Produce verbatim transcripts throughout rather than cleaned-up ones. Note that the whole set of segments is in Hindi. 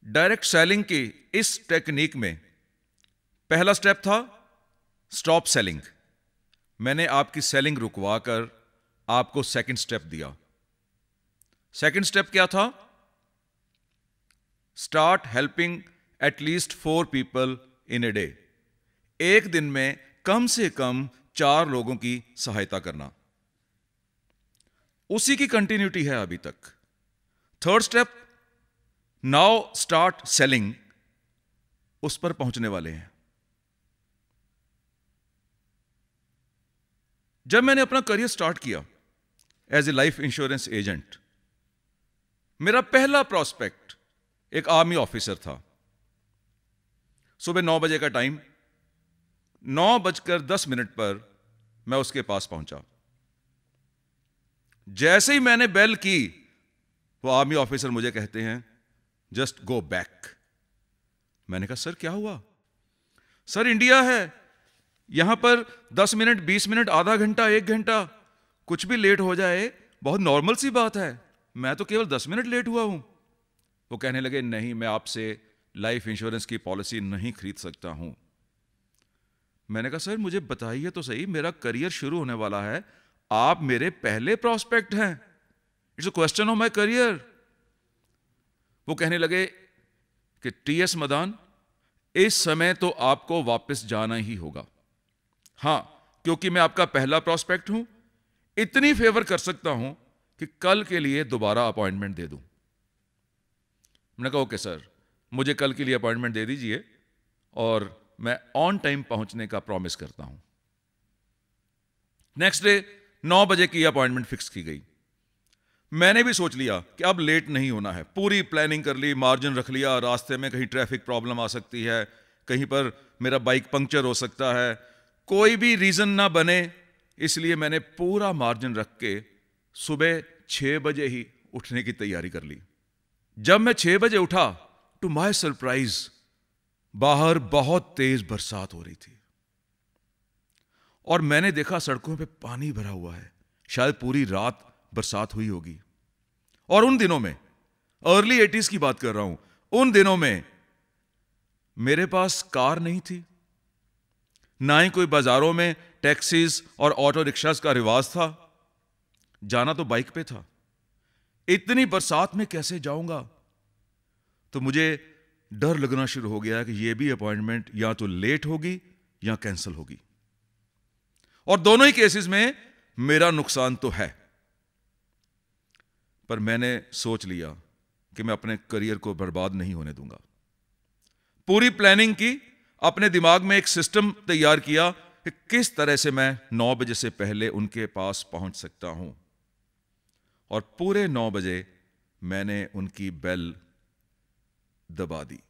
डायरेक्ट सेलिंग की इस टेक्निक में पहला स्टेप था स्टॉप सेलिंग। मैंने आपकी सेलिंग रुकवा कर आपको सेकंड स्टेप दिया। सेकंड स्टेप क्या था? Start helping at least four people in a day. एक दिन में कम से कम चार लोगों की सहायता करना। उसी की कंटिन्यूटी है अभी तक। Third step, now start selling, उस पर पहुंचने वाले हैं। जब मैंने अपना करियर स्टार्ट किया as a life insurance agent, मेरा पहला प्रोस्पेक्ट एक आर्मी ऑफिसर था। सुबह नौ बजे का टाइम, नौ बजकर दस मिनट पर मैं उसके पास पहुंचा। जैसे ही मैंने बेल की, वो आर्मी ऑफिसर मुझे कहते हैं जस्ट गो बैक। मैंने कहा सर क्या हुआ? सर इंडिया है, यहां पर दस मिनट, बीस मिनट, आधा घंटा, एक घंटा कुछ भी लेट हो जाए बहुत नॉर्मल सी बात है। मैं तो केवल दस मिनट लेट हुआ हूं। वो कहने लगे नहीं, मैं आपसे लाइफ इंश्योरेंस की पॉलिसी नहीं खरीद सकता हूं। मैंने कहा सर मुझे बताइए तो सही, मेरा करियर शुरू होने वाला है, आप मेरे पहले प्रोस्पेक्ट हैं, it's a question of my career. वो कहने लगे कि टी एस मदान, इस समय तो आपको वापस जाना ही होगा। हां, क्योंकि मैं आपका पहला प्रोस्पेक्ट हूं, इतनी फेवर कर सकता हूं कि कल के लिए दोबारा अपॉइंटमेंट दे दूं। मैंने कहा ओके सर, मुझे कल के लिए अपॉइंटमेंट दे दीजिए और मैं ऑन टाइम पहुंचने का प्रॉमिस करता हूं। नेक्स्ट डे नौ बजे की अपॉइंटमेंट फिक्स की गई। मैंने भी सोच लिया कि अब लेट नहीं होना है, पूरी प्लानिंग कर ली, मार्जिन रख लिया, रास्ते में कहीं ट्रैफिक प्रॉब्लम आ सकती है, कहीं पर मेरा बाइक पंक्चर हो सकता है, कोई भी रीजन ना बने, इसलिए मैंने पूरा मार्जिन रख के सुबह छह बजे ही उठने की तैयारी कर ली। जब मैं छह बजे उठा, टू माय सरप्राइज बाहर बहुत तेज बरसात हो रही थी और मैंने देखा सड़कों पे पानी भरा हुआ है, शायद पूरी रात बरसात हुई होगी। और उन दिनों में, अर्ली एटीज की बात कर रहा हूं, उन दिनों में मेरे पास कार नहीं थी, ना ही कोई बाजारों में टैक्सीज और ऑटो रिक्शास का रिवाज था। जाना तो बाइक पे था। इतनी बरसात में कैसे जाऊंगा? तो मुझे डर लगना शुरू हो गया कि यह भी अपॉइंटमेंट या तो लेट होगी या कैंसिल होगी, और दोनों ही केसेस में मेरा नुकसान तो है। पर मैंने सोच लिया कि मैं अपने करियर को बर्बाद नहीं होने दूंगा। पूरी प्लानिंग की, अपने दिमाग में एक सिस्टम तैयार किया कि किस तरह से मैं नौ बजे से पहले उनके पास पहुंच सकता हूं। और पूरे नौ बजे मैंने उनकी बेल दबा दी।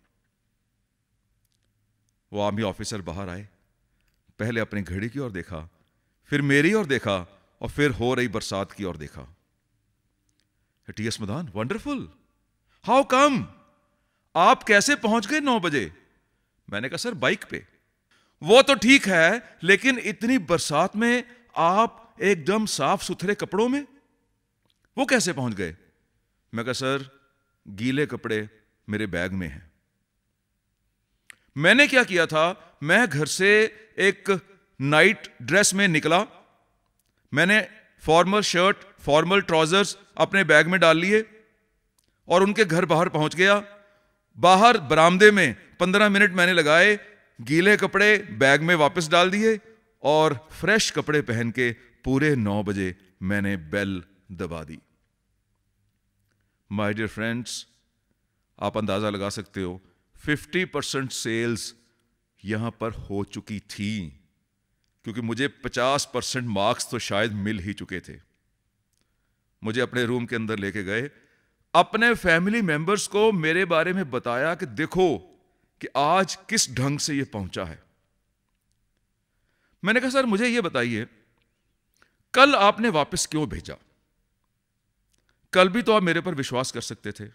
वो आर्मी ऑफिसर बाहर आए, पहले अपनी घड़ी की ओर देखा, फिर मेरी ओर देखा, और फिर हो रही बरसात की ओर देखा। T S Madan, wonderful, how come, आप कैसे पहुंच गए नौ बजे? मैंने कहा सर बाइक पे। वो तो ठीक है, लेकिन इतनी बरसात में आप एकदम साफ सुथरे कपड़ों में, वो कैसे पहुंच गए? मैं कहा सर गीले कपड़े मेरे बैग में हैं। मैंने क्या किया था, मैं घर से एक नाइट ड्रेस में निकला, मैंने फॉर्मल शर्ट, फॉर्मल ट्राउजर्स अपने बैग में डाल लिए और उनके घर बाहर पहुंच गया। बाहर बरामदे में पंद्रह मिनट मैंने लगाए, गीले कपड़े बैग में वापस डाल दिए और फ्रेश कपड़े पहन के पूरे नौ बजे मैंने बेल दबा दी। माय डियर फ्रेंड्स, आप अंदाजा लगा सकते हो पचास परसेंट सेल्स यहां पर हो चुकी थी, क्योंकि मुझे पचास परसेंट मार्क्स तो शायद मिल ही चुके थे। मुझे अपने रूम के अंदर लेके गए, अपने फैमिली मेंबर्स को मेरे बारे में बताया कि देखो कि आज किस ढंग से ये पहुंचा है। मैंने कहा सर मुझे ये बताइए, कल आपने वापस क्यों भेजा? कल भी तो आप मेरे पर विश्वास कर सकते थे।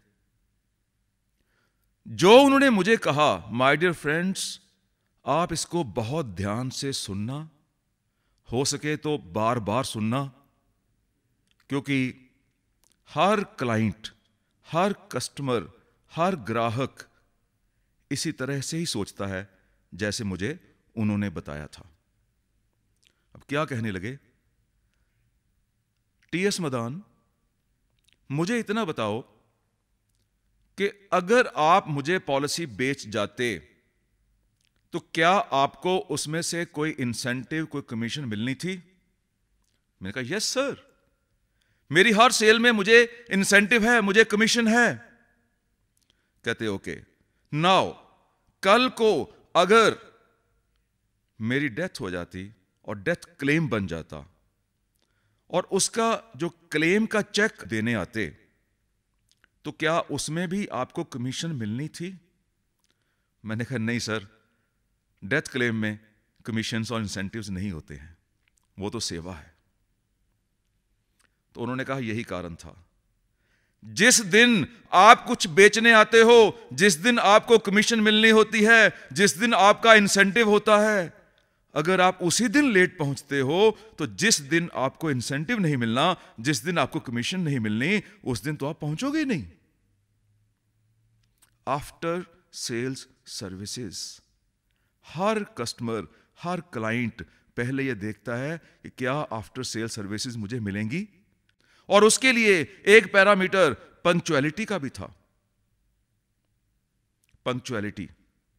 जो उन्होंने मुझे कहा, माय डियर फ्रेंड्स, आप इसको बहुत ध्यान से सुनना, हो सके तो बार बार सुनना, क्योंकि हर क्लाइंट, हर कस्टमर हर ग्राहक इसी तरह से ही सोचता है जैसे मुझे उन्होंने बताया था। अब क्या कहने लगे, टी एस मदान, मुझे इतना बताओ कि अगर आप मुझे पॉलिसी बेच जाते तो क्या आपको उसमें से कोई इंसेंटिव, कोई कमीशन मिलनी थी? मैंने कहा यस सर, मेरी हर सेल में मुझे इंसेंटिव है, मुझे कमीशन है। कहते ओके, नाउ कल को अगर मेरी डेथ हो जाती और डेथ क्लेम बन जाता और उसका जो क्लेम का चेक देने आते, तो क्या उसमें भी आपको कमीशन मिलनी थी? मैंने कहा नहीं सर, डेथ क्लेम में कमीशंस और इंसेंटिव्स नहीं होते हैं, वो तो सेवा है। तो उन्होंने कहा यही कारण था, जिस दिन आप कुछ बेचने आते हो, जिस दिन आपको कमीशन मिलनी होती है, जिस दिन आपका इंसेंटिव होता है, अगर आप उसी दिन लेट पहुंचते हो तो जिस दिन आपको इंसेंटिव नहीं मिलना, जिस दिन आपको कमीशन नहीं मिलनी, उस दिन तो आप पहुंचोगे ही नहीं। आफ्टर सेल्स सर्विसेज, हर कस्टमर, हर क्लाइंट पहले यह देखता है कि क्या आफ्टर सेल सर्विसेज मुझे मिलेंगी, और उसके लिए एक पैरामीटर पंक्चुअलिटी का भी था। पंक्चुअलिटी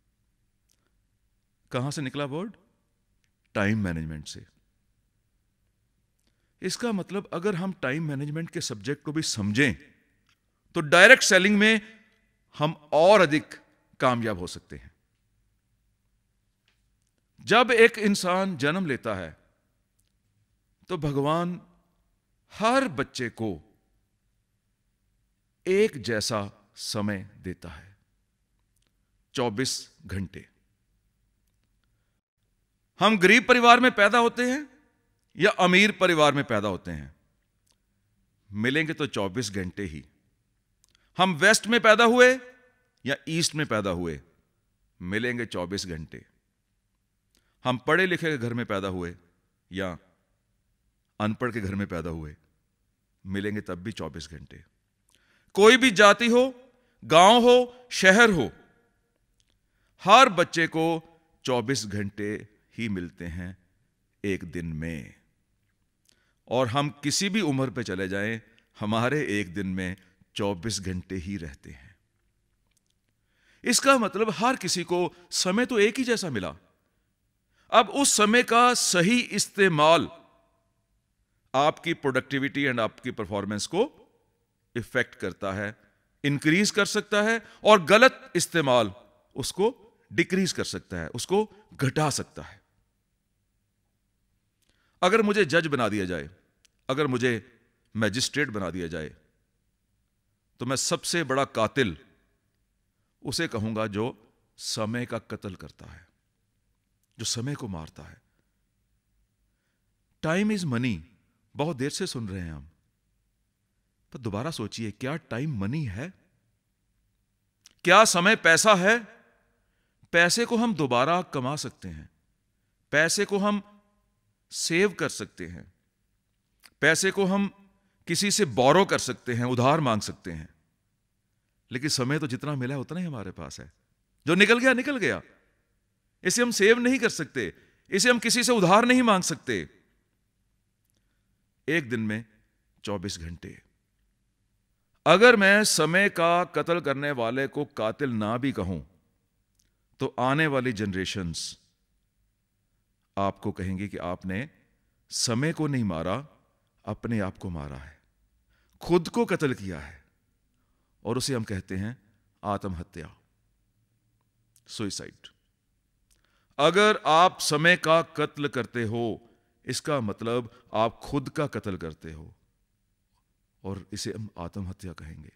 कहां से निकला वर्ड? टाइम मैनेजमेंट से। इसका मतलब अगर हम टाइम मैनेजमेंट के सब्जेक्ट को भी समझें तो डायरेक्ट सेलिंग में हम और अधिक कामयाब हो सकते हैं। जब एक इंसान जन्म लेता है तो भगवान हर बच्चे को एक जैसा समय देता है, चौबीस घंटे। हम गरीब परिवार में पैदा होते हैं या अमीर परिवार में पैदा होते हैं, मिलेंगे तो चौबीस घंटे ही। हम वेस्ट में पैदा हुए या ईस्ट में पैदा हुए, मिलेंगे चौबीस घंटे। हम पढ़े लिखे के घर में पैदा हुए या अनपढ़ के घर में पैदा हुए, मिलेंगे तब भी चौबीस घंटे। कोई भी जाति हो, गांव हो, शहर हो, हर बच्चे को चौबीस घंटे ही मिलते हैं एक दिन में। और हम किसी भी उम्र पे चले जाएं, हमारे एक दिन में चौबीस घंटे ही रहते हैं। इसका मतलब हर किसी को समय तो एक ही जैसा मिला। अब उस समय का सही इस्तेमाल आपकी प्रोडक्टिविटी एंड आपकी परफॉर्मेंस को इफेक्ट करता है, इंक्रीज कर सकता है, और गलत इस्तेमाल उसको डिक्रीज कर सकता है, उसको घटा सकता है। अगर मुझे जज बना दिया जाए, अगर मुझे मैजिस्ट्रेट बना दिया जाए, तो मैं सबसे बड़ा कातिल उसे कहूंगा जो समय का कत्ल करता है, जो समय को मारता है। टाइम इज मनी, बहुत देर से सुन रहे हैं हम, पर दोबारा सोचिए, क्या टाइम मनी है? क्या समय पैसा है? पैसे को हम दोबारा कमा सकते हैं, पैसे को हम सेव कर सकते हैं, पैसे को हम किसी से बोरो कर सकते हैं, उधार मांग सकते हैं, लेकिन समय तो जितना मिला है उतना ही हमारे पास है। जो निकल गया निकल गया, इसे हम सेव नहीं कर सकते, इसे हम किसी से उधार नहीं मांग सकते। एक दिन में चौबीस घंटे। अगर मैं समय का कत्ल करने वाले को कातिल ना भी कहूं तो आने वाली जनरेशन्स आपको कहेंगे कि आपने समय को नहीं मारा, अपने आप को मारा है, खुद को कत्ल किया है, और उसे हम कहते हैं आत्महत्या, सुइसाइड। अगर आप समय का कत्ल करते हो, इसका मतलब आप खुद का कत्ल करते हो, और इसे हम आत्महत्या कहेंगे।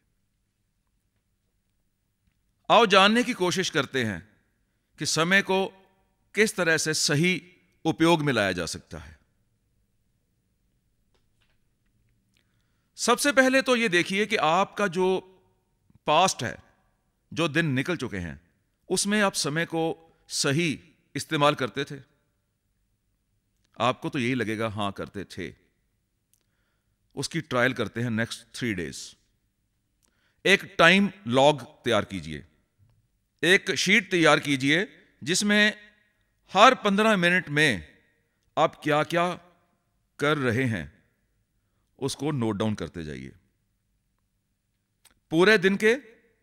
आओ जानने की कोशिश करते हैं कि समय को किस तरह से सही उपयोग में लाया जा सकता है। सबसे पहले तो यह देखिए कि आपका जो पास्ट है, जो दिन निकल चुके हैं, उसमें आप समय को सही इस्तेमाल करते थे? आपको तो यही लगेगा हां करते थे। उसकी ट्रायल करते हैं नेक्स्ट थ्री डेज। एक टाइम लॉग तैयार कीजिए, एक शीट तैयार कीजिए जिसमें हर पंद्रह मिनट में आप क्या क्या कर रहे हैं उसको नोट डाउन करते जाइए। पूरे दिन के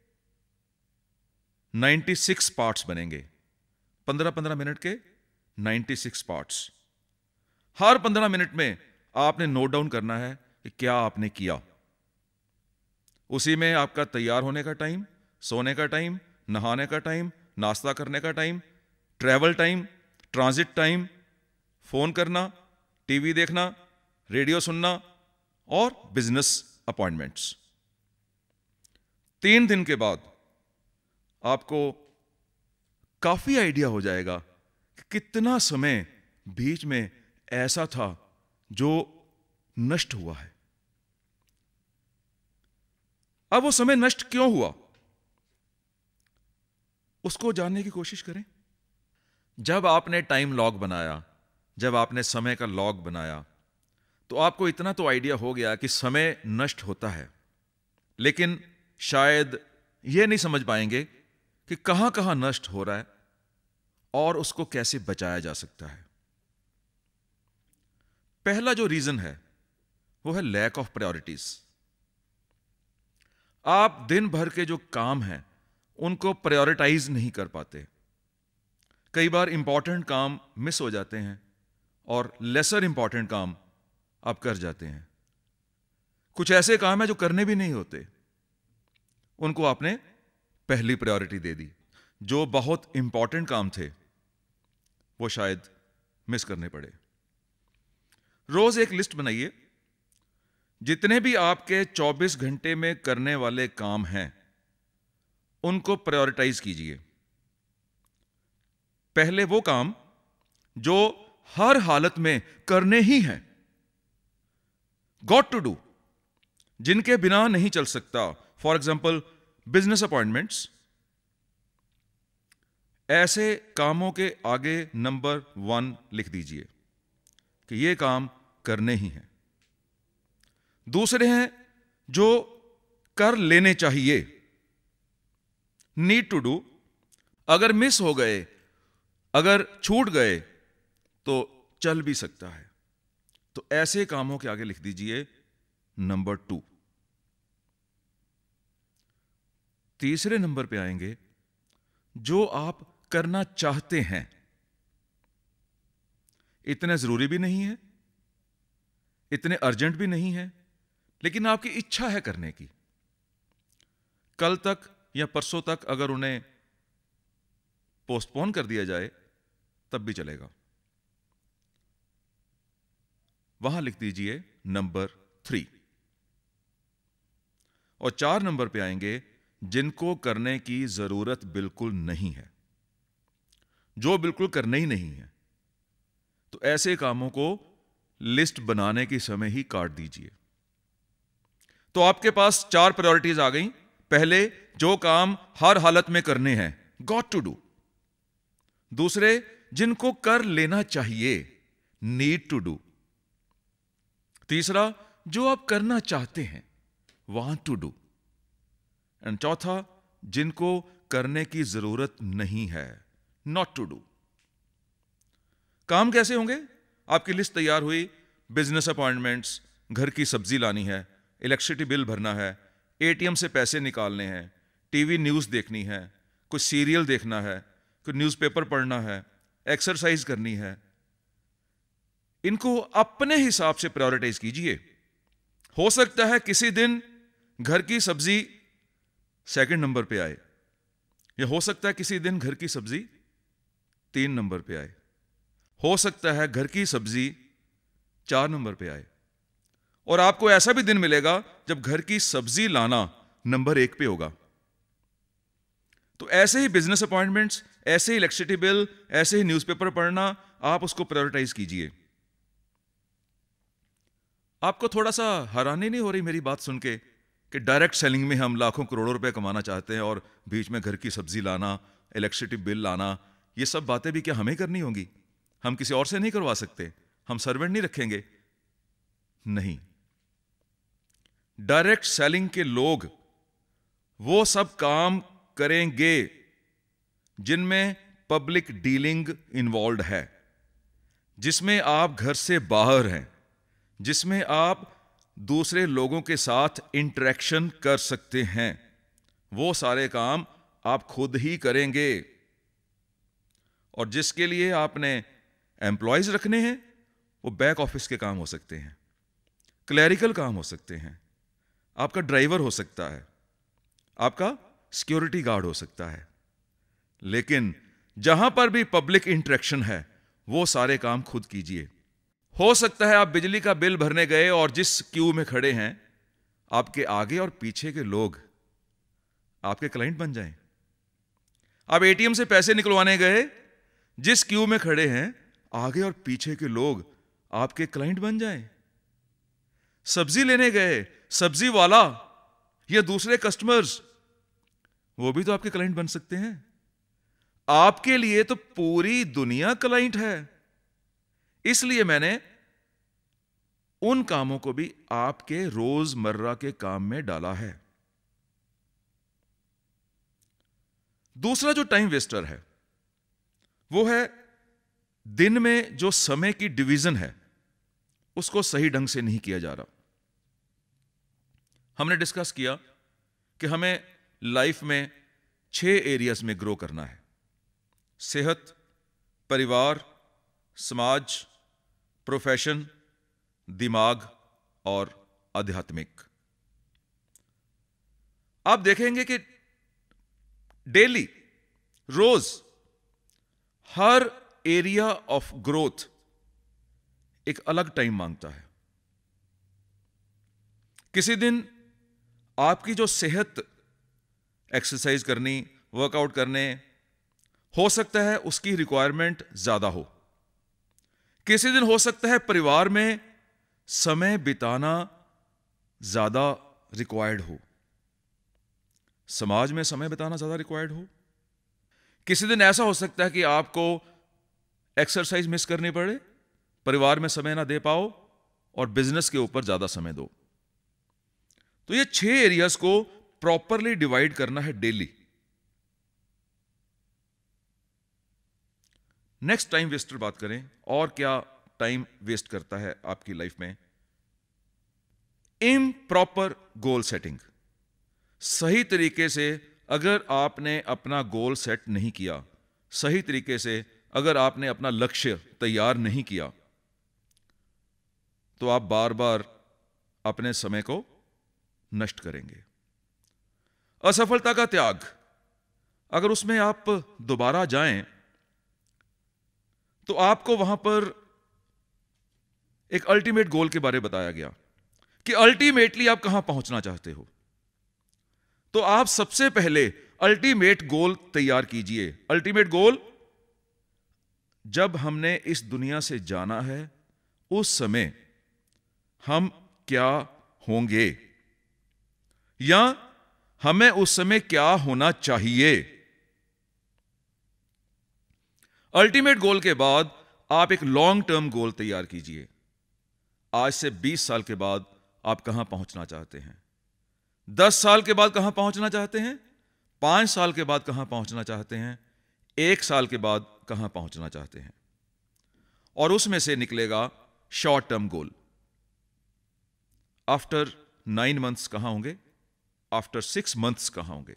छियानवे पार्ट्स बनेंगे, पंद्रह पंद्रह मिनट के छियानवे पार्ट्स। हर पंद्रह मिनट में आपने नोट डाउन करना है कि क्या आपने किया। उसी में आपका तैयार होने का टाइम, सोने का टाइम, नहाने का टाइम, नाश्ता करने का time, travel time, transit time, phone करना, टीवी देखना, रेडियो सुनना और बिजनेस अपॉइंटमेंट्स। तीन दिन के बाद आपको काफी आइडिया हो जाएगा कि कितना समय बीच में ऐसा था जो नष्ट हुआ है। अब वो समय नष्ट क्यों हुआ उसको जानने की कोशिश करें। जब आपने टाइम लॉग बनाया, जब आपने समय का लॉग बनाया, तो आपको इतना तो आइडिया हो गया कि समय नष्ट होता है, लेकिन शायद यह नहीं समझ पाएंगे कि कहां कहां नष्ट हो रहा है और उसको कैसे बचाया जा सकता है। पहला जो रीजन है वो है लैक ऑफ प्रायोरिटीज। आप दिन भर के जो काम हैं उनको प्रायोरिटाइज नहीं कर पाते। कई बार इंपॉर्टेंट काम मिस हो जाते हैं और लेसर इंपॉर्टेंट काम आप कर जाते हैं। कुछ ऐसे काम हैं जो करने भी नहीं होते, उनको आपने पहली प्रायोरिटी दे दी। जो बहुत इंपॉर्टेंट काम थे वो शायद मिस करने पड़े। रोज एक लिस्ट बनाइए, जितने भी आपके चौबीस घंटे में करने वाले काम हैं उनको प्रायोरिटाइज कीजिए। पहले वो काम जो हर हालत में करने ही हैं, गॉट टू डू, जिनके बिना नहीं चल सकता। फॉर एग्जाम्पल बिजनेस अपॉइंटमेंट्स, ऐसे कामों के आगे नंबर वन लिख दीजिए कि ये काम करने ही हैं। दूसरे हैं जो कर लेने चाहिए, नीड टू डू। अगर मिस हो गए, अगर छूट गए तो चल भी सकता है, तो ऐसे कामों के आगे लिख दीजिए नंबर टू। तीसरे नंबर पे आएंगे जो आप करना चाहते हैं, इतने जरूरी भी नहीं है, इतने अर्जेंट भी नहीं है, लेकिन आपकी इच्छा है करने की। कल तक या परसों तक अगर उन्हें पोस्टपोन कर दिया जाए तब भी चलेगा। वहां लिख दीजिए नंबर थ्री। और चार नंबर पे आएंगे जिनको करने की जरूरत बिल्कुल नहीं है, जो बिल्कुल करने ही नहीं है, तो ऐसे कामों को लिस्ट बनाने के समय ही काट दीजिए। तो आपके पास चार प्रायोरिटीज आ गई। पहले जो काम हर हालत में करने हैं, गॉट टू डू। दूसरे जिनको कर लेना चाहिए, नीड टू डू। तीसरा जो आप करना चाहते हैं, वांट टू डू। एंड चौथा जिनको करने की जरूरत नहीं है, नॉट टू डू। काम कैसे होंगे? आपकी लिस्ट तैयार हुई, बिजनेस अपॉइंटमेंट्स, घर की सब्जी लानी है, इलेक्ट्रिसिटी बिल भरना है, एटीएम से पैसे निकालने हैं, टीवी न्यूज़ देखनी है, कुछ सीरियल देखना है, कुछ न्यूज़पेपर पढ़ना है, एक्सरसाइज करनी है। इनको अपने हिसाब से प्रायोरिटाइज कीजिए। हो सकता है किसी दिन घर की सब्जी सेकंड नंबर पे आए, या हो सकता है किसी दिन घर की सब्जी तीन नंबर पे आए, हो सकता है घर की सब्जी चार नंबर पे आए, और आपको ऐसा भी दिन मिलेगा जब घर की सब्जी लाना नंबर एक पे होगा। तो ऐसे ही बिजनेस अपॉइंटमेंट्स, ऐसे ही इलेक्ट्रिसिटी बिल, ऐसे ही न्यूज़पेपर पढ़ना, आप उसको प्रायोरिटाइज कीजिए। आपको थोड़ा सा हैरानी नहीं हो रही मेरी बात सुन के कि डायरेक्ट सेलिंग में हम लाखों करोड़ों रुपए कमाना चाहते हैं और बीच में घर की सब्जी लाना, इलेक्ट्रिसिटी बिल लाना, ये सब बातें भी क्या हमें करनी होंगी? हम किसी और से नहीं करवा सकते? हम सर्वेंट नहीं रखेंगे? नहीं। डायरेक्ट सेलिंग के लोग वो सब काम करेंगे जिनमें पब्लिक डीलिंग इन्वॉल्व है, जिसमें आप घर से बाहर हैं, जिसमें आप दूसरे लोगों के साथ इंटरेक्शन कर सकते हैं। वो सारे काम आप खुद ही करेंगे। और जिसके लिए आपने एम्प्लॉयज रखने हैं, वो बैक ऑफिस के काम हो सकते हैं, क्लैरिकल काम हो सकते हैं, आपका ड्राइवर हो सकता है, आपका सिक्योरिटी गार्ड हो सकता है। लेकिन जहां पर भी पब्लिक इंटरेक्शन है, वो सारे काम खुद कीजिए। हो सकता है आप बिजली का बिल भरने गए और जिस क्यू में खड़े हैं, आपके आगे और पीछे के लोग आपके क्लाइंट बन जाएं। आप एटीएम से पैसे निकलवाने गए, जिस क्यू में खड़े हैं, आगे और पीछे के लोग आपके क्लाइंट बन जाएं। सब्जी लेने गए, सब्जी वाला या दूसरे कस्टमर्स, वो भी तो आपके क्लाइंट बन सकते हैं। आपके लिए तो पूरी दुनिया क्लाइंट है। इसलिए मैंने उन कामों को भी आपके रोजमर्रा के काम में डाला है। दूसरा जो टाइम वेस्टर है, वो है दिन में जो समय की डिवीजन है, उसको सही ढंग से नहीं किया जा रहा। हमने डिस्कस किया कि हमें लाइफ में छह एरियाज में ग्रो करना है: सेहत, परिवार, समाज, प्रोफेशन, दिमाग और आध्यात्मिक। आप देखेंगे कि डेली, रोज, हर एरिया ऑफ ग्रोथ एक अलग टाइम मांगता है। किसी दिन आपकी जो सेहत, एक्सरसाइज करनी, वर्कआउट करने, हो सकता है उसकी रिक्वायरमेंट ज्यादा हो। किसी दिन हो सकता है परिवार में समय बिताना ज्यादा रिक्वायर्ड हो, समाज में समय बिताना ज्यादा रिक्वायर्ड हो। किसी दिन ऐसा हो सकता है कि आपको एक्सरसाइज मिस करनी पड़े, परिवार में समय ना दे पाओ और बिजनेस के ऊपर ज्यादा समय दो। तो ये छह एरियाज को प्रॉपरली डिवाइड करना है डेली। नेक्स्ट टाइम वेस्टर बात करें, और क्या टाइम वेस्ट करता है आपकी लाइफ में? Improper goal setting. सही तरीके से अगर आपने अपना गोल सेट नहीं किया, सही तरीके से अगर आपने अपना लक्ष्य तैयार नहीं किया, तो आप बार बार अपने समय को नष्ट करेंगे। असफलता का त्याग, अगर उसमें आप दोबारा जाएं, तो आपको वहां पर एक अल्टीमेट गोल के बारे में बताया गया कि अल्टीमेटली आप कहां पहुंचना चाहते हो। तो आप सबसे पहले अल्टीमेट गोल तैयार कीजिए। अल्टीमेट गोल, जब हमने इस दुनिया से जाना है, उस समय हम क्या होंगे, या हमें उस समय क्या होना चाहिए। अल्टीमेट गोल के बाद आप एक लॉन्ग टर्म गोल तैयार कीजिए। आज से बीस साल के बाद आप कहां पहुंचना चाहते हैं, दस साल के बाद कहां पहुंचना चाहते हैं, पांच साल के बाद कहां पहुंचना चाहते हैं, एक साल के बाद कहां पहुंचना चाहते हैं। और उसमें से निकलेगा short term goal. After nine months कहां होंगे, आफ्टर सिक्स मंथ्स कहां होंगे।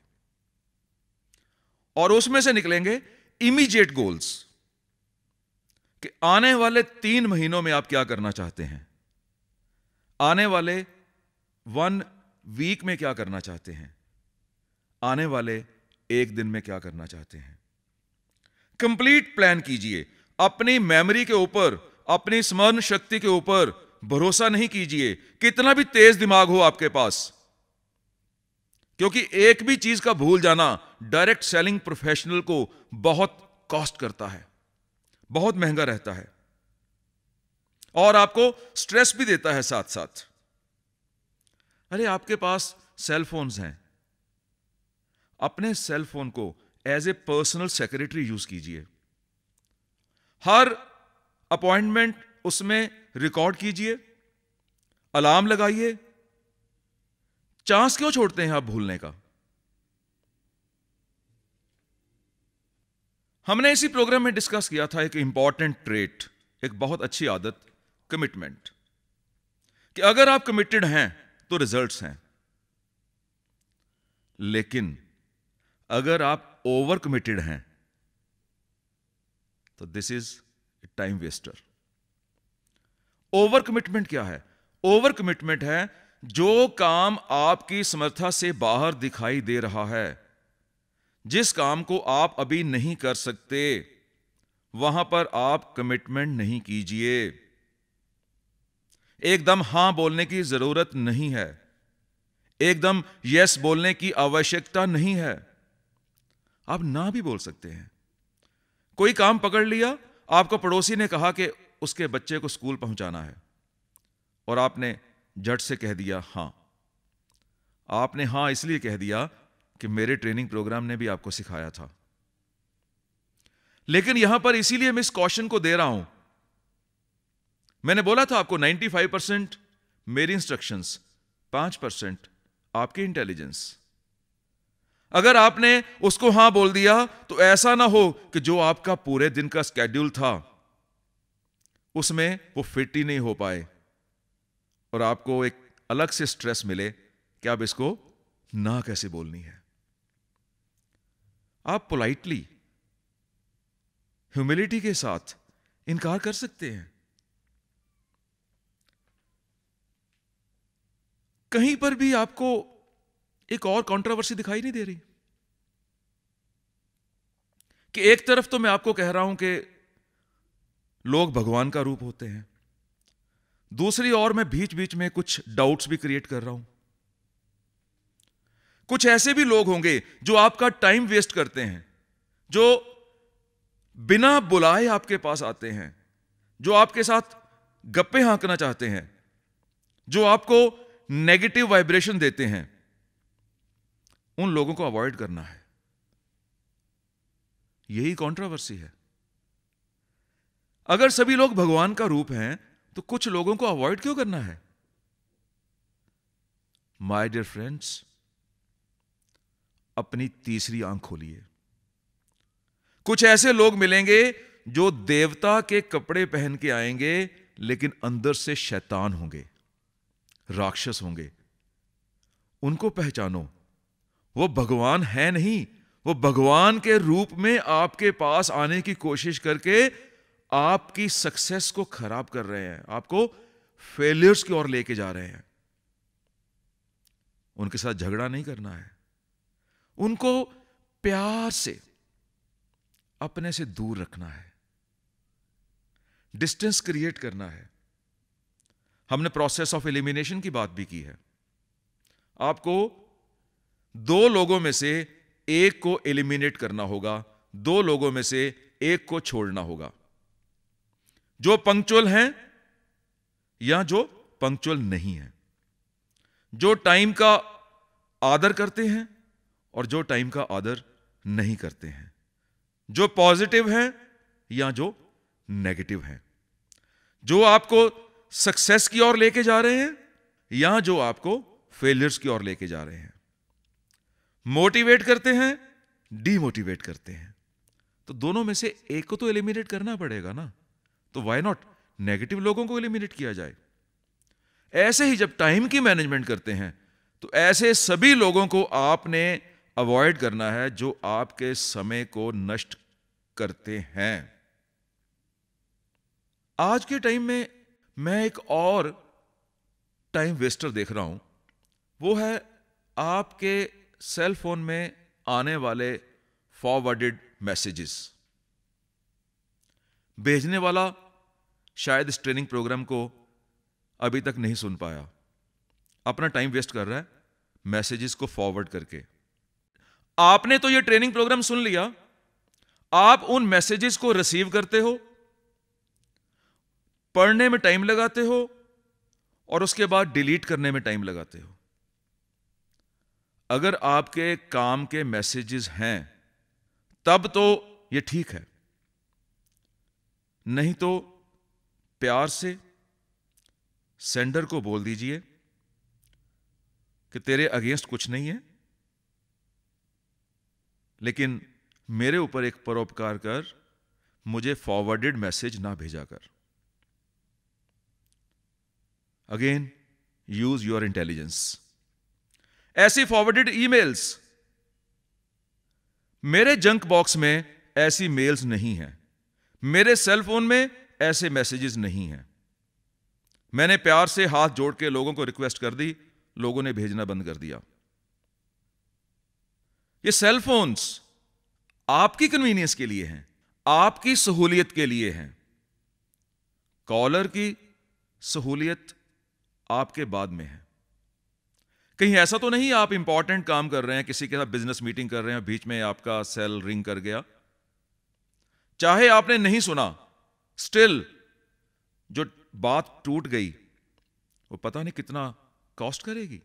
और उसमें से निकलेंगे इमीडिएट गोल्स, कि आने वाले तीन महीनों में आप क्या करना चाहते हैं, आने वाले वन वीक में क्या करना चाहते हैं, आने वाले एक दिन में क्या करना चाहते हैं। कंप्लीट प्लान कीजिए। अपनी मेमोरी के ऊपर, अपनी स्मरण शक्ति के ऊपर भरोसा नहीं कीजिए, कितना भी तेज दिमाग हो आपके पास, क्योंकि एक भी चीज का भूल जाना डायरेक्ट सेलिंग प्रोफेशनल को बहुत कॉस्ट करता है, बहुत महंगा रहता है, और आपको स्ट्रेस भी देता है साथ साथ। अरे आपके पास सेल फोन्स हैं, अपने सेल फोन को as a personal secretary use कीजिए। हर अपॉइंटमेंट उसमें रिकॉर्ड कीजिए, अलार्म लगाइए। चांस क्यों छोड़ते हैं आप भूलने का? हमने इसी प्रोग्राम में डिस्कस किया था एक इंपॉर्टेंट ट्रेट, एक बहुत अच्छी आदत, कमिटमेंट, कि अगर आप कमिटेड हैं तो रिजल्ट्स हैं, लेकिन अगर आप ओवर कमिटेड हैं तो this is time waster. Over commitment क्या है? ओवर कमिटमेंट है जो काम आपकी समर्था से बाहर दिखाई दे रहा है, जिस काम को आप अभी नहीं कर सकते, वहां पर आप कमिटमेंट नहीं कीजिए। एकदम हां बोलने की जरूरत नहीं है, एकदम यस बोलने की आवश्यकता नहीं है। आप ना भी बोल सकते हैं। कोई काम पकड़ लिया, आपको पड़ोसी ने कहा कि उसके बच्चे को स्कूल पहुंचाना है, और आपने झट से कह दिया हां। आपने हां इसलिए कह दिया कि मेरे ट्रेनिंग प्रोग्राम ने भी आपको सिखाया था। लेकिन यहां पर इसीलिए मैं इस कॉशन को दे रहा हूं, मैंने बोला था आपको पचानवे परसेंट मेरी इंस्ट्रक्शंस, पांच परसेंट आपकी इंटेलिजेंस। अगर आपने उसको हां बोल दिया तो ऐसा ना हो कि जो आपका पूरे दिन का स्केड्यूल था उसमें वो फिट ही नहीं हो पाए और आपको एक अलग से स्ट्रेस मिले कि आप इसको ना कैसे बोलनी है। आप पोलाइटली, ह्यूमिलिटी के साथ इनकार कर सकते हैं। कहीं पर भी आपको एक और कंट्रोवर्सी दिखाई नहीं दे रही कि एक तरफ तो मैं आपको कह रहा हूं कि लोग भगवान का रूप होते हैं, दूसरी ओर मैं बीच बीच में कुछ डाउट्स भी क्रिएट कर रहा हूं। कुछ ऐसे भी लोग होंगे जो आपका टाइम वेस्ट करते हैं, जो बिना बुलाए आपके पास आते हैं, जो आपके साथ गप्पे हाँकना चाहते हैं, जो आपको नेगेटिव वाइब्रेशन देते हैं। उन लोगों को अवॉइड करना है। यही कंट्रोवर्सी है। अगर सभी लोग भगवान का रूप हैं तो कुछ लोगों को अवॉइड क्यों करना है? माय डियर फ्रेंड्स, अपनी तीसरी आंख खोलिए। कुछ ऐसे लोग मिलेंगे जो देवता के कपड़े पहन के आएंगे लेकिन अंदर से शैतान होंगे, राक्षस होंगे। उनको पहचानो। वो भगवान है नहीं, वो भगवान के रूप में आपके पास आने की कोशिश करके आपकी सक्सेस को खराब कर रहे हैं, आपको फेलियर्स की ओर लेके जा रहे हैं। उनके साथ झगड़ा नहीं करना है, उनको प्यार से अपने से दूर रखना है, डिस्टेंस क्रिएट करना है। हमने प्रोसेस ऑफ एलिमिनेशन की बात भी की है। आपको दो लोगों में से एक को एलिमिनेट करना होगा, दो लोगों में से एक को छोड़ना होगा, जो पंक्चुअल हैं या जो पंक्चुअल नहीं हैं, जो टाइम का आदर करते हैं और जो टाइम का आदर नहीं करते हैं, जो पॉजिटिव हैं या जो नेगेटिव हैं, जो आपको सक्सेस की ओर लेके जा रहे हैं या जो आपको फेलियर्स की ओर लेके जा रहे हैं, मोटिवेट करते हैं, डीमोटिवेट करते हैं। तो दोनों में से एक को तो एलिमिनेट करना पड़ेगा ना। तो व्हाई नॉट नेगेटिव लोगों को एलिमिनेट किया जाए। ऐसे ही जब टाइम की मैनेजमेंट करते हैं तो ऐसे सभी लोगों को आपने अवॉइड करना है जो आपके समय को नष्ट करते हैं। आज के टाइम में मैं एक और टाइम वेस्टर देख रहा हूं, वो है आपके सेल फोन में आने वाले फॉरवर्डेड मैसेजेस। भेजने वाला शायद इस ट्रेनिंग प्रोग्राम को अभी तक नहीं सुन पाया, अपना टाइम वेस्ट कर रहा है मैसेजेस को फॉरवर्ड करके। आपने तो ये ट्रेनिंग प्रोग्राम सुन लिया, आप उन मैसेजेस को रिसीव करते हो, पढ़ने में टाइम लगाते हो और उसके बाद डिलीट करने में टाइम लगाते हो। अगर आपके काम के मैसेजेस हैं तब तो ये ठीक है, नहीं तो प्यार से सेंडर को बोल दीजिए कि तेरे अगेंस्ट कुछ नहीं है, लेकिन मेरे ऊपर एक परोपकार कर, मुझे फॉरवर्डेड मैसेज ना भेजा कर। Again, use your intelligence. ऐसी फॉरवर्डेड ईमेल्स, मेरे जंक बॉक्स में ऐसी मेल्स नहीं हैं, मेरे सेल फोन में ऐसे मैसेजेस नहीं हैं। मैंने प्यार से हाथ जोड़ के लोगों को रिक्वेस्ट कर दी, लोगों ने भेजना बंद कर दिया। ये सेल फोन्स आपकी कन्वीनियंस के लिए हैं, आपकी सहूलियत के लिए हैं। कॉलर की सहूलियत आपके बाद में है। कहीं ऐसा तो नहीं आप इंपॉर्टेंट काम कर रहे हैं, किसी के साथ बिजनेस मीटिंग कर रहे हैं, बीच में आपका सेल रिंग कर गया, चाहे आपने नहीं सुना, स्टिल जो बात टूट गई वो पता नहीं कितना कॉस्ट करेगी।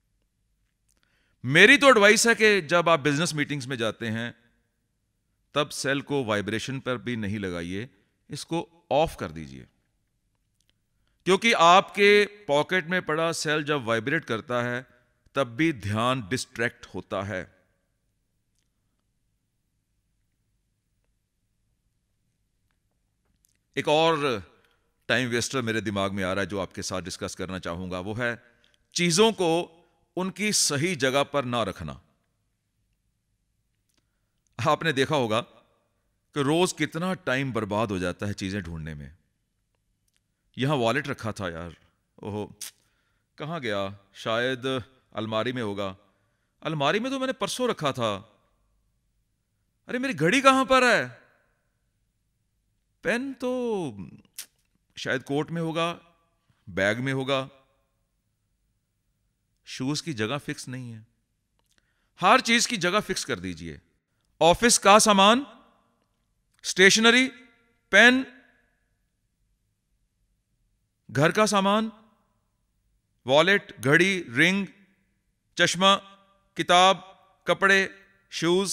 मेरी तो एडवाइस है कि जब आप बिजनेस मीटिंग्स में जाते हैं तब सेल को वाइब्रेशन पर भी नहीं लगाइए, इसको ऑफ कर दीजिए, क्योंकि आपके पॉकेट में पड़ा सेल जब वाइब्रेट करता है तब भी ध्यान डिस्ट्रैक्ट होता है। एक और टाइम वेस्टर मेरे दिमाग में आ रहा है जो आपके साथ डिस्कस करना चाहूंगा, वो है चीजों को उनकी सही जगह पर ना रखना। आपने देखा होगा कि रोज कितना टाइम बर्बाद हो जाता है चीजें ढूंढने में। यहां वॉलेट रखा था यार, ओहो कहां गया, शायद अलमारी में होगा। अलमारी में तो मैंने परसों रखा था। अरे मेरी घड़ी कहां पर है, पेन तो शायद कोट में होगा, बैग में होगा। शूज की जगह फिक्स नहीं है। हर चीज की जगह फिक्स कर दीजिए। ऑफिस का सामान, स्टेशनरी, पेन, घर का सामान, वॉलेट, घड़ी, रिंग, चश्मा, किताब, कपड़े, शूज,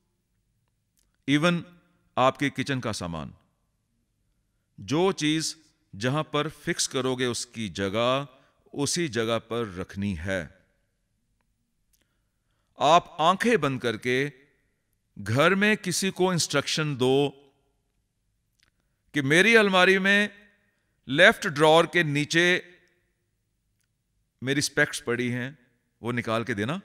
इवन आपके किचन का सामान। जो चीज जहां पर फिक्स करोगे उसकी जगह उसी जगह पर रखनी है। आप आंखें बंद करके घर में किसी को इंस्ट्रक्शन दो कि मेरी अलमारी में लेफ्ट ड्रॉअर के नीचे मेरी स्पेक्स पड़ी हैं, वो निकाल के देना।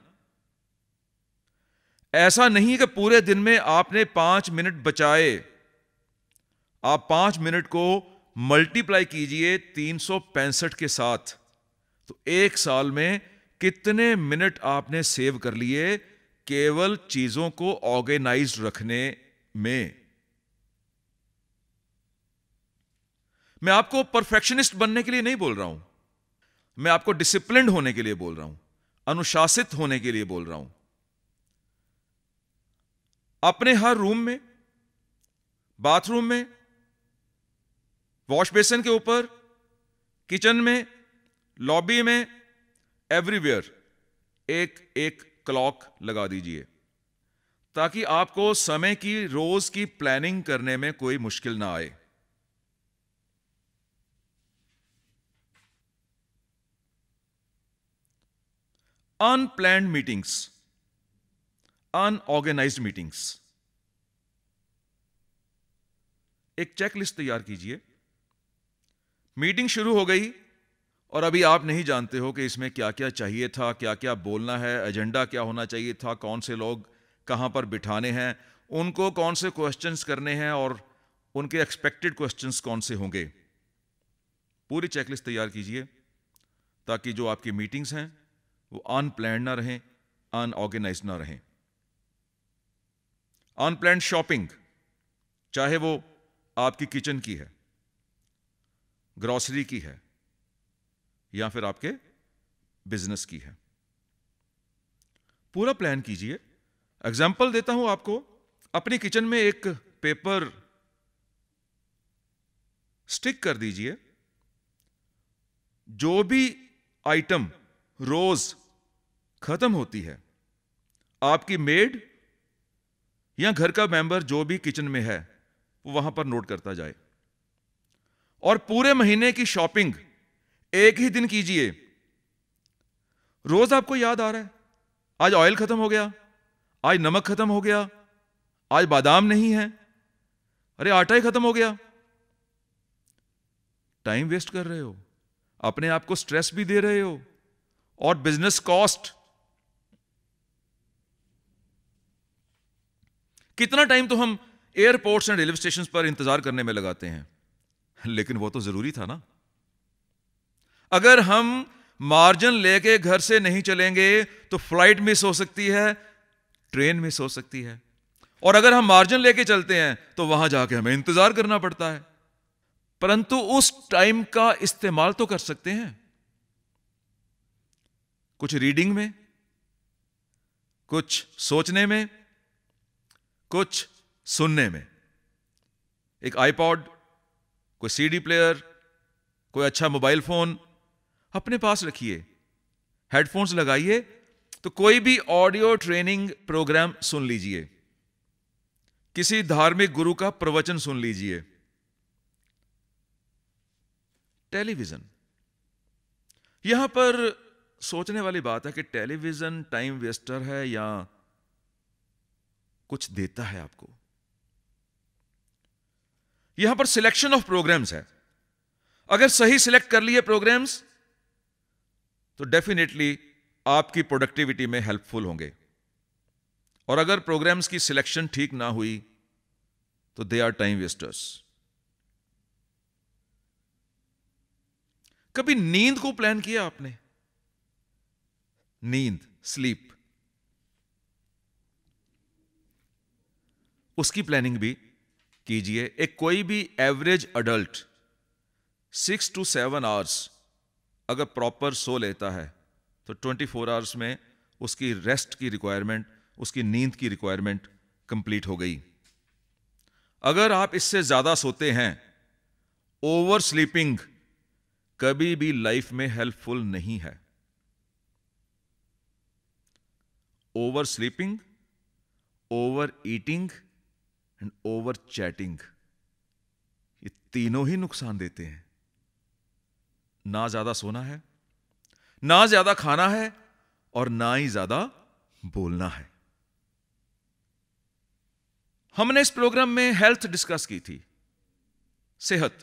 ऐसा नहीं कि पूरे दिन में आपने पांच मिनट बचाए। आप पांच मिनट को मल्टीप्लाई कीजिए तीन सौ पैंसठ के साथ, तो एक साल में कितने मिनट आपने सेव कर लिए केवल चीजों को ऑर्गेनाइज्ड रखने में। मैं आपको परफेक्शनिस्ट बनने के लिए नहीं बोल रहा हूं, मैं आपको डिसिप्लिन्ड होने के लिए बोल रहा हूं, अनुशासित होने के लिए बोल रहा हूं। अपने हर रूम में, बाथरूम में, वॉश बेसिन के ऊपर, किचन में, लॉबी में, एवरीवेयर एक एक क्लॉक लगा दीजिए, ताकि आपको समय की रोज की प्लानिंग करने में कोई मुश्किल ना आए। अनप्लैन्ड मीटिंग्स, अनऑर्गेनाइज्ड मीटिंग्स, एक चेकलिस्ट तैयार कीजिए। मीटिंग शुरू हो गई और अभी आप नहीं जानते हो कि इसमें क्या क्या चाहिए था, क्या क्या बोलना है, एजेंडा क्या होना चाहिए था, कौन से लोग कहां पर बिठाने हैं, उनको कौन से क्वेश्चंस करने हैं और उनके एक्सपेक्टेड क्वेश्चंस कौन से होंगे। पूरी चेकलिस्ट तैयार कीजिए ताकि जो आपकी मीटिंग्स हैं वो अनप्लैन्ड ना रहें, अनऑर्गेनाइज्ड ना रहें। अनप्लैन्ड शॉपिंग, चाहे वो आपकी किचन की है, ग्रॉसरी की है या फिर आपके बिजनेस की है, पूरा प्लान कीजिए। एग्जाम्पल देता हूं आपको, अपनी किचन में एक पेपर स्टिक कर दीजिए। जो भी आइटम रोज खत्म होती है, आपकी मेड या घर का मेंबर जो भी किचन में है वो वहां पर नोट करता जाए। और पूरे महीने की शॉपिंग एक ही दिन कीजिए। रोज आपको याद आ रहा है, आज ऑयल खत्म हो गया, आज नमक खत्म हो गया, आज बादाम नहीं है, अरे आटा ही खत्म हो गया। टाइम वेस्ट कर रहे हो, अपने आप को स्ट्रेस भी दे रहे हो, और बिजनेस कॉस्ट। कितना टाइम तो हम एयरपोर्ट्स एंड रेलवे स्टेशन पर इंतजार करने में लगाते हैं, लेकिन वो तो जरूरी था ना। अगर हम मार्जिन लेके घर से नहीं चलेंगे तो फ्लाइट मिस हो सकती है, ट्रेन मिस हो सकती है, और अगर हम मार्जिन लेके चलते हैं तो वहां जाके हमें इंतजार करना पड़ता है। परंतु उस टाइम का इस्तेमाल तो कर सकते हैं, कुछ रीडिंग में, कुछ सोचने में, कुछ सुनने में। एक आईपॉड, कोई सीडी प्लेयर, कोई अच्छा मोबाइल फोन अपने पास रखिए, हेडफोन्स लगाइए, तो कोई भी ऑडियो ट्रेनिंग प्रोग्राम सुन लीजिए, किसी धार्मिक गुरु का प्रवचन सुन लीजिए। टेलीविजन, यहां पर सोचने वाली बात है कि टेलीविजन टाइम वेस्टर है या कुछ देता है आपको। यहां पर सिलेक्शन ऑफ प्रोग्राम्स है, अगर सही सिलेक्ट कर लिए प्रोग्राम्स तो डेफिनेटली आपकी प्रोडक्टिविटी में हेल्पफुल होंगे, और अगर प्रोग्राम्स की सिलेक्शन ठीक ना हुई तो दे आर टाइम वेस्टर्स। कभी नींद को प्लान किया आपने? नींद, स्लीप, उसकी प्लानिंग भी कीजिए। एक कोई भी average adult six to seven hours अगर प्रॉपर सो लेता है तो ट्वेंटी फोर आवर्स में उसकी रेस्ट की रिक्वायरमेंट, उसकी नींद की रिक्वायरमेंट कंप्लीट हो गई। अगर आप इससे ज्यादा सोते हैं, ओवर स्लीपिंग कभी भी लाइफ में हेल्पफुल नहीं है। Over sleeping, over eating and over chatting, ये तीनों ही नुकसान देते हैं। ना ज्यादा सोना है, ना ज्यादा खाना है, और ना ही ज्यादा बोलना है। हमने इस प्रोग्राम में हेल्थ डिस्कस की थी, सेहत।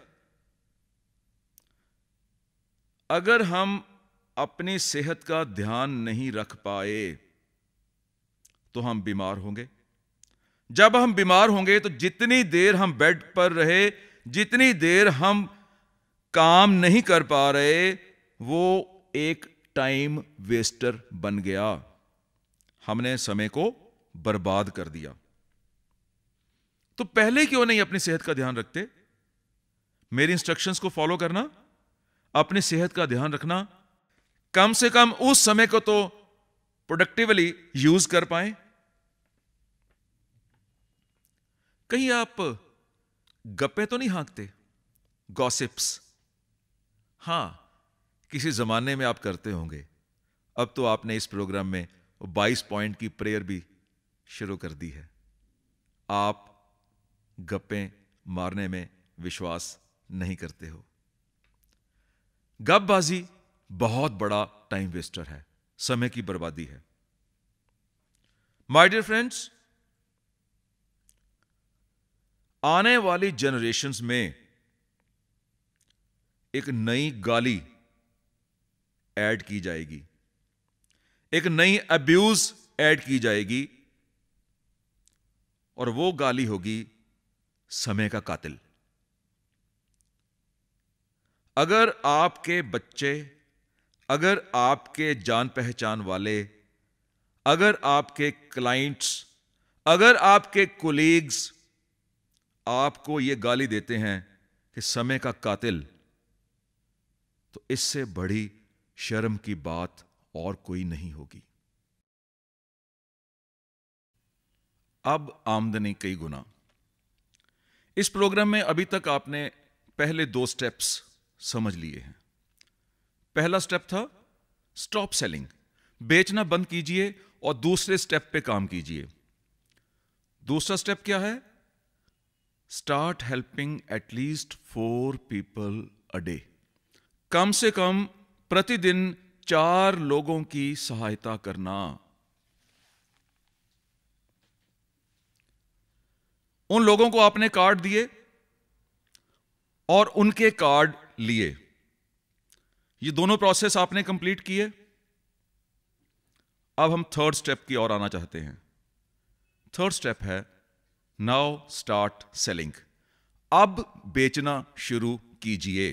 अगर हम अपनी सेहत का ध्यान नहीं रख पाए तो हम बीमार होंगे। जब हम बीमार होंगे तो जितनी देर हम बेड पर रहे, जितनी देर हम काम नहीं कर पा रहे, वो एक टाइम वेस्टर बन गया। हमने समय को बर्बाद कर दिया। तो पहले क्यों नहीं अपनी सेहत का ध्यान रखते? मेरी इंस्ट्रक्शंस को फॉलो करना, अपनी सेहत का ध्यान रखना, कम से कम उस समय को तो प्रोडक्टिवली यूज कर पाए। कहीं आप गप्पे तो नहीं हाँकते? गॉसिप्स, हां, किसी जमाने में आप करते होंगे। अब तो आपने इस प्रोग्राम में बाईस पॉइंट की प्रेयर भी शुरू कर दी है। आप गप्पे मारने में विश्वास नहीं करते हो। गपबाजी बहुत बड़ा टाइम वेस्टर है, समय की बर्बादी है। माय डियर फ्रेंड्स, आने वाली जनरेशन्स में एक नई गाली ऐड की जाएगी, एक नई अब्यूज ऐड की जाएगी, और वो गाली होगी समय का कातिल। अगर आपके बच्चे, अगर आपके जान पहचान वाले, अगर आपके क्लाइंट्स, अगर आपके कोलीग्स आपको ये गाली देते हैं कि समय का कातिल, तो इससे बड़ी शर्म की बात और कोई नहीं होगी। अब आमदनी कई गुना। इस प्रोग्राम में अभी तक आपने पहले दो स्टेप्स समझ लिए हैं। पहला स्टेप था स्टॉप सेलिंग, बेचना बंद कीजिए और दूसरे स्टेप पे काम कीजिए। दूसरा स्टेप क्या है? Start helping at least four people a day. कम से कम प्रतिदिन चार लोगों की सहायता करना। उन लोगों को आपने कार्ड दिए और उनके कार्ड लिए। ये दोनों प्रोसेस आपने कंप्लीट किए। अब हम थर्ड स्टेप की ओर आना चाहते हैं। थर्ड स्टेप है नाउ स्टार्ट सेलिंग। अब बेचना शुरू कीजिए।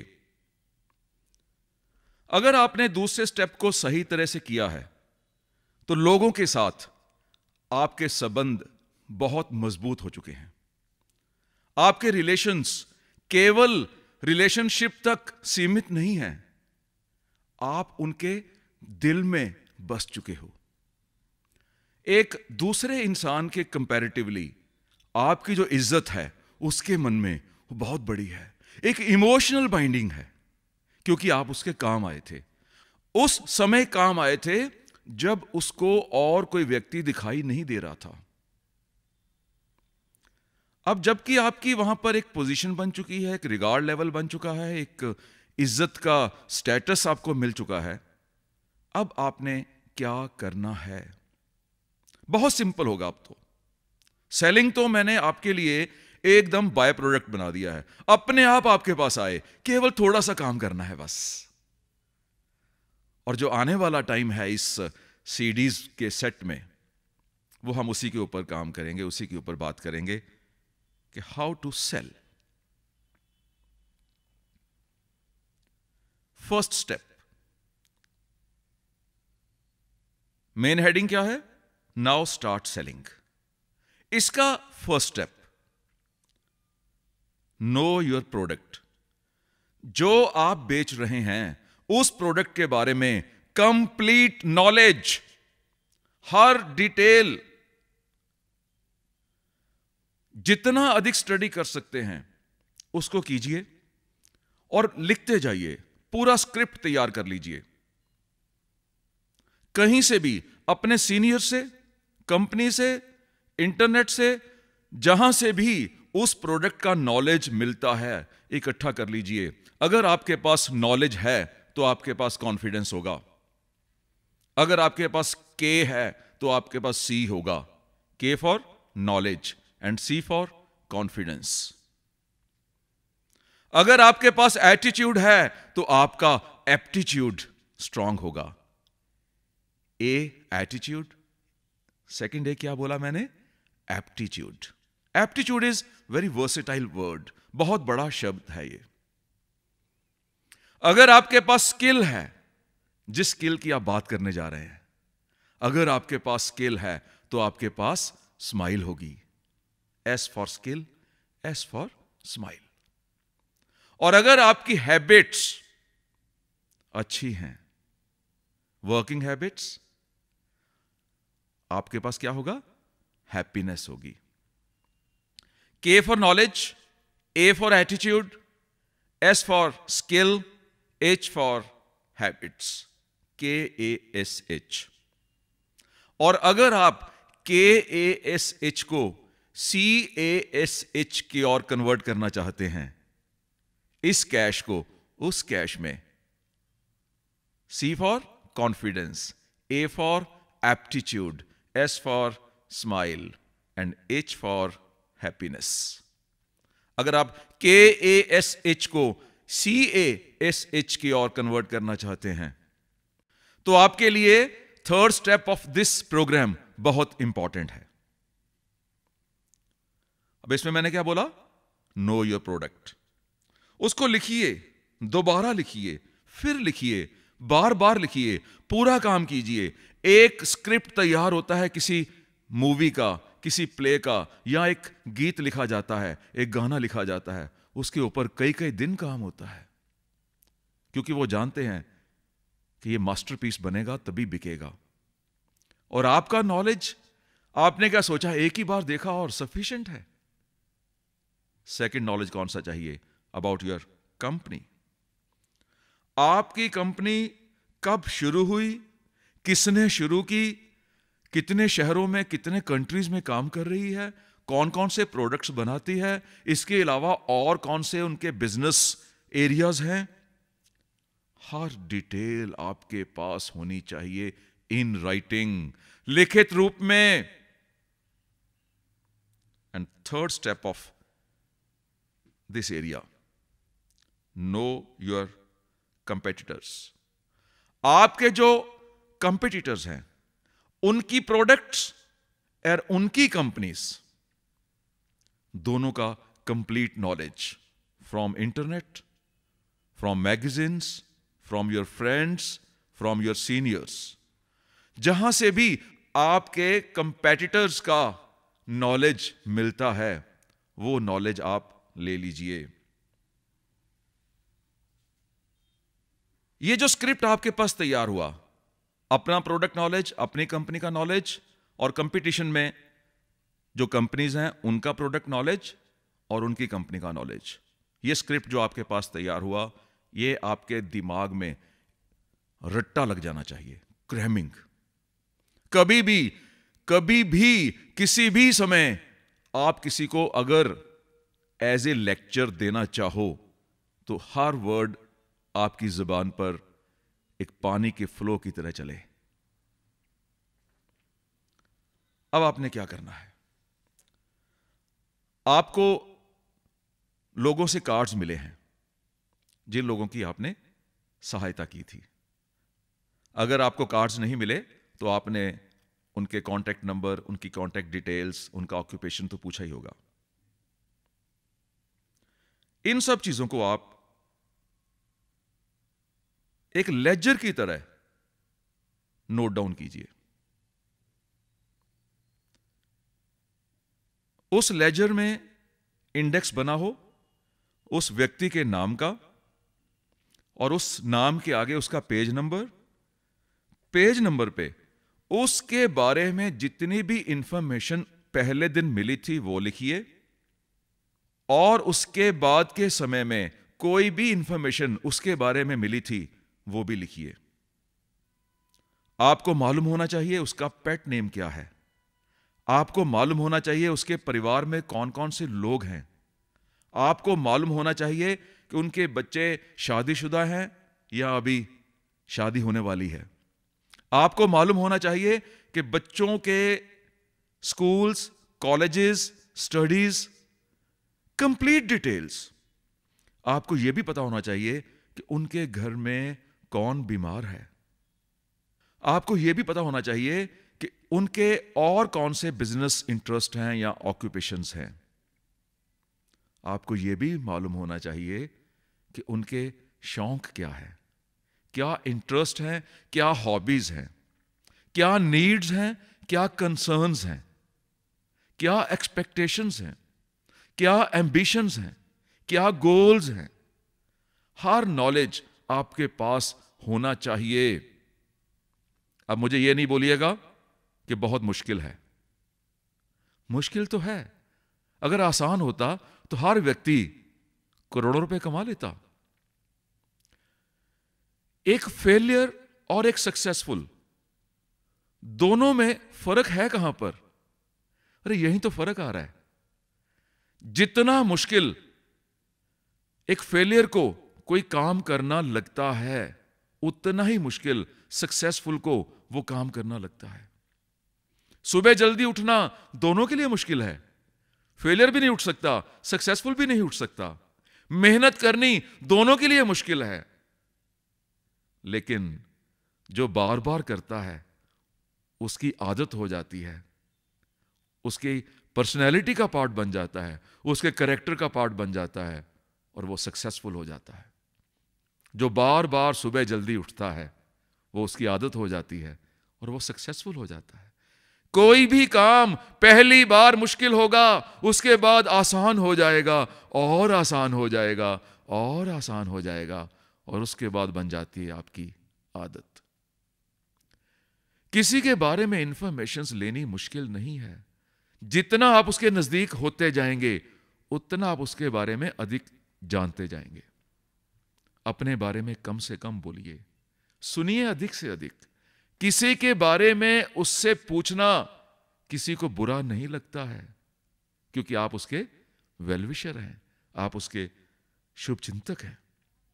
अगर आपने दूसरे स्टेप को सही तरह से किया है तो लोगों के साथ आपके संबंध बहुत मजबूत हो चुके हैं। आपके रिलेशंस केवल रिलेशनशिप तक सीमित नहीं हैं, आप उनके दिल में बस चुके हो। एक दूसरे इंसान के कंपैरेटिवली आपकी जो इज्जत है उसके मन में वो बहुत बड़ी है। एक इमोशनल बाइंडिंग है, क्योंकि आप उसके काम आए थे। उस समय काम आए थे जब उसको और कोई व्यक्ति दिखाई नहीं दे रहा था। अब जबकि आपकी वहां पर एक पोजीशन बन चुकी है, एक रिगार्ड लेवल बन चुका है, एक इज्जत का स्टेटस आपको मिल चुका है, अब आपने क्या करना है? बहुत सिंपल होगा। अब तो सेलिंग तो मैंने आपके लिए एकदम बाय प्रोडक्ट बना दिया है। अपने आप आपके पास आए, केवल थोड़ा सा काम करना है बस। और जो आने वाला टाइम है इस सीडीज के सेट में, वो हम उसी के ऊपर काम करेंगे, उसी के ऊपर बात करेंगे कि how to sell. First step, main heading क्या है? Now start selling. इसका first step, know your product. जो आप बेच रहे हैं उस प्रोडक्ट के बारे में कंप्लीट नॉलेज, हर डिटेल, जितना अधिक स्टडी कर सकते हैं उसको कीजिए और लिखते जाइए। पूरा स्क्रिप्ट तैयार कर लीजिए। कहीं से भी, अपने सीनियर से, कंपनी से, इंटरनेट से, जहां से भी उस प्रोडक्ट का नॉलेज मिलता है इकट्ठा कर लीजिए। अगर आपके पास नॉलेज है तो आपके पास कॉन्फिडेंस होगा। अगर आपके पास के है तो आपके पास सी होगा। K for knowledge and C for confidence. अगर आपके पास एटीट्यूड है तो आपका एप्टीट्यूड स्ट्रांग होगा। ए एटीट्यूड, सेकंड ए क्या बोला मैंने? Aptitude. Aptitude is very versatile word, बहुत बड़ा शब्द है ये। अगर आपके पास स्किल है, जिस स्किल की आप बात करने जा रहे हैं, अगर आपके पास स्किल है तो आपके पास स्माइल होगी। S for skill, S for smile. और अगर आपकी हैबिट्स अच्छी हैं, वर्किंग हैबिट्स, आपके पास क्या होगा? हैप्पीनेस होगी। K for knowledge, A for attitude, S for skill, H for habits. K A S H. और अगर आप के ए एस एच को सी ए एस एच की ओर कन्वर्ट करना चाहते हैं, इस कैश को उस कैश में, C for confidence, A for aptitude, S for smile and H for happiness. अगर आप के ए एस एच को सी ए एस एच की ओर कन्वर्ट करना चाहते हैं तो आपके लिए third step of this programme बहुत इंपॉर्टेंट है। अब इसमें मैंने क्या बोला? Know your product. उसको लिखिए, दोबारा लिखिए, फिर लिखिए, बार बार लिखिए, पूरा काम कीजिए। एक स्क्रिप्ट तैयार होता है किसी मूवी का, किसी प्ले का, या एक गीत लिखा जाता है, एक गाना लिखा जाता है, उसके ऊपर कई कई दिन काम होता है, क्योंकि वो जानते हैं कि ये मास्टरपीस बनेगा तभी बिकेगा। और आपका नॉलेज, आपने क्या सोचा? एक ही बार देखा और सफिशिएंट है। सेकंड नॉलेज कौन सा चाहिए? About your company. आपकी कंपनी कब शुरू हुई, किसने शुरू की, कितने शहरों में, कितने कंट्रीज में काम कर रही है, कौन कौन से प्रोडक्ट्स बनाती है, इसके अलावा और कौन से उनके बिजनेस एरियाज हैं, हर डिटेल आपके पास होनी चाहिए इन राइटिंग, लिखित रूप में। And third step of this area, know your competitors. आपके जो competitors हैं, उनकी products और उनकी companies, दोनों का complete knowledge from internet, from magazines, from your friends, from your seniors. जहां से भी आपके competitors का knowledge मिलता है, वो knowledge आप ले लीजिए। ये जो स्क्रिप्ट आपके पास तैयार हुआ, अपना प्रोडक्ट नॉलेज, अपनी कंपनी का नॉलेज, और कंपटीशन में जो कंपनीज हैं उनका प्रोडक्ट नॉलेज और उनकी कंपनी का नॉलेज, ये स्क्रिप्ट जो आपके पास तैयार हुआ, ये आपके दिमाग में रट्टा लग जाना चाहिए। क्रैमिंग। कभी भी कभी भी किसी भी समय आप किसी को अगर एज ए लेक्चर देना चाहो तो हर वर्ड आपकी जुबान पर एक पानी के फ्लो की तरह चले। अब आपने क्या करना है? आपको लोगों से कार्ड्स मिले हैं जिन लोगों की आपने सहायता की थी। अगर आपको कार्ड्स नहीं मिले तो आपने उनके कॉन्टैक्ट नंबर, उनकी कॉन्टैक्ट डिटेल्स, उनका ऑक्यूपेशन तो पूछा ही होगा। इन सब चीजों को आप एक लेजर की तरह नोट डाउन कीजिए। उस लेजर में इंडेक्स बना हो उस व्यक्ति के नाम का, और उस नाम के आगे उसका पेज नंबर। पेज नंबर पे उसके बारे में जितनी भी इंफॉर्मेशन पहले दिन मिली थी वो लिखिए, और उसके बाद के समय में कोई भी इंफॉर्मेशन उसके बारे में मिली थी वो भी लिखिए। आपको मालूम होना चाहिए उसका पेट नेम क्या है, आपको मालूम होना चाहिए उसके परिवार में कौन कौन से लोग हैं, आपको मालूम होना चाहिए कि उनके बच्चे शादीशुदा हैं या अभी शादी होने वाली है, आपको मालूम होना चाहिए कि बच्चों के schools, colleges, studies, complete details. आपको यह भी पता होना चाहिए कि उनके घर में कौन बीमार है, आपको यह भी पता होना चाहिए कि उनके और कौन से बिजनेस इंटरेस्ट हैं या ऑक्यूपेशंस हैं। आपको यह भी मालूम होना चाहिए कि उनके शौक क्या है, क्या इंटरेस्ट हैं, क्या हॉबीज हैं, क्या नीड्स हैं, क्या कंसर्न्स हैं, क्या एक्सपेक्टेशंस हैं, क्या एम्बिशंस हैं, क्या गोल्स हैं। हर नॉलेज आपके पास होना चाहिए। अब मुझे यह नहीं बोलिएगा कि बहुत मुश्किल है। मुश्किल तो है। अगर आसान होता तो हर व्यक्ति करोड़ों रुपए कमा लेता। एक फेलियर और एक सक्सेसफुल, दोनों में फर्क है कहां पर? अरे यही तो फर्क आ रहा है। जितना मुश्किल एक फेलियर को कोई काम करना लगता है, उतना ही मुश्किल सक्सेसफुल को वो काम करना लगता है। सुबह जल्दी उठना दोनों के लिए मुश्किल है। फेलियर भी नहीं उठ सकता, सक्सेसफुल भी नहीं उठ सकता। मेहनत करनी दोनों के लिए मुश्किल है, लेकिन जो बार बार करता है उसकी आदत हो जाती है, उसकी पर्सनैलिटी का पार्ट बन जाता है, उसके कैरेक्टर का पार्ट बन जाता है, और वो सक्सेसफुल हो जाता है। जो बार बार सुबह जल्दी उठता है वो उसकी आदत हो जाती है और वो सक्सेसफुल हो जाता है। कोई भी काम पहली बार मुश्किल होगा, उसके बाद आसान हो जाएगा, और आसान हो जाएगा, और आसान हो जाएगा, और उसके बाद बन जाती है आपकी आदत। किसी के बारे में इंफॉर्मेशन लेनी मुश्किल नहीं है। जितना आप उसके नजदीक होते जाएंगे उतना आप उसके बारे में अधिक जानते जाएंगे। अपने बारे में कम से कम बोलिए, सुनिए अधिक से अधिक। किसी के बारे में उससे पूछना किसी को बुरा नहीं लगता है, क्योंकि आप उसके वेलविशर हैं, आप उसके शुभचिंतक हैं।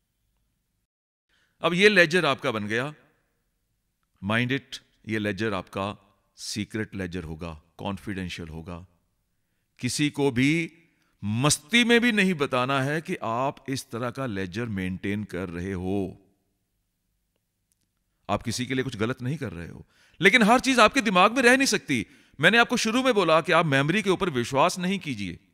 अब ये लेजर आपका बन गया। माइंड इट, ये लेजर आपका सीक्रेट लेजर होगा, कॉन्फिडेंशियल होगा। किसी को भी मस्ती में भी नहीं बताना है कि आप इस तरह का लेजर मेंटेन कर रहे हो। आप किसी के लिए कुछ गलत नहीं कर रहे हो, लेकिन हर चीज आपके दिमाग में रह नहीं सकती। मैंने आपको शुरू में बोला कि आप मेमोरी के ऊपर विश्वास नहीं कीजिए।